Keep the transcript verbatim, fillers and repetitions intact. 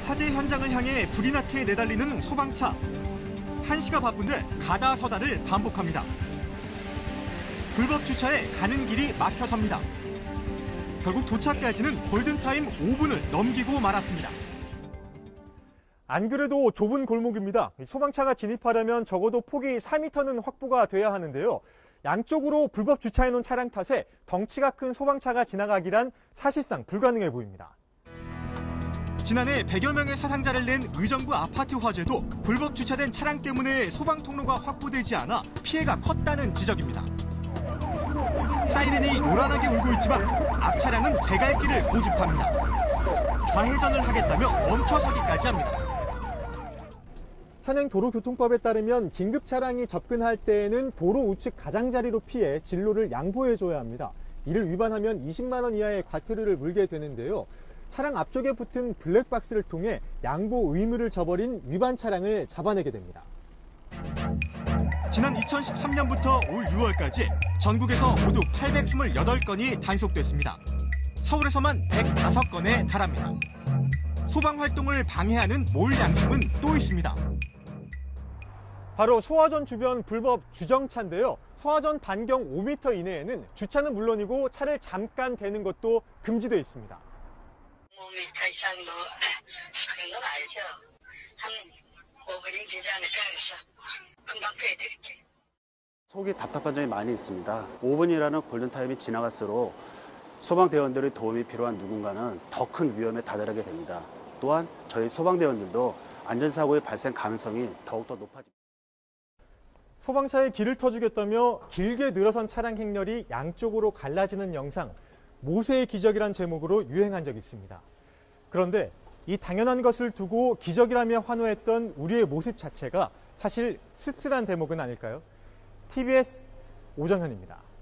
화재 현장을 향해 불이 나게 내달리는 소방차. 한시가 바쁜데 가다 서다를 반복합니다. 불법 주차에 가는 길이 막혀섭니다. 결국 도착까지는 골든타임 오 분을 넘기고 말았습니다. 안 그래도 좁은 골목입니다. 소방차가 진입하려면 적어도 폭이 사 미터는 확보가 돼야 하는데요. 양쪽으로 불법 주차해놓은 차량 탓에 덩치가 큰 소방차가 지나가기란 사실상 불가능해 보입니다. 지난해 백여 명의 사상자를 낸 의정부 아파트 화재도 불법 주차된 차량 때문에 소방 통로가 확보되지 않아 피해가 컸다는 지적입니다. 사이렌이 요란하게 울고 있지만 앞 차량은 제갈길을 고집합니다. 좌회전을 하겠다며 멈춰서기까지 합니다. 현행 도로교통법에 따르면 긴급 차량이 접근할 때에는 도로 우측 가장자리로 피해 진로를 양보해줘야 합니다. 이를 위반하면 이십만 원 이하의 과태료를 물게 되는데요. 차량 앞쪽에 붙은 블랙박스를 통해 양보 의무를 저버린 위반 차량을 잡아내게 됩니다. 지난 이천십삼 년부터 올 유월까지 전국에서 모두 팔백이십팔 건이 단속됐습니다. 서울에서만 백오 건에 달합니다. 소방 활동을 방해하는 몰 양심은 또 있습니다. 바로 소화전 주변 불법 주정차인데요. 소화전 반경 오 미터 이내에는 주차는 물론이고 차를 잠깐 대는 것도 금지되어 있습니다. 오 미터 이상 뭐 그런 건 알죠. 한 오 분이 되지 않을까 해서 금방 빼드릴게요. 속이 답답한 점이 많이 있습니다. 오 분이라는 골든타임이 지나갈수록 소방대원들의 도움이 필요한 누군가는 더 큰 위험에 다다르게 됩니다. 또한 저희 소방대원들도 안전사고의 발생 가능성이 더욱더 높아집니다. 소방차에 길을 터주겠다며 길게 늘어선 차량 행렬이 양쪽으로 갈라지는 영상, 모세의 기적이란 제목으로 유행한 적이 있습니다. 그런데 이 당연한 것을 두고 기적이라며 환호했던 우리의 모습 자체가 사실 씁쓸한 대목은 아닐까요? 티비에스 오정현입니다.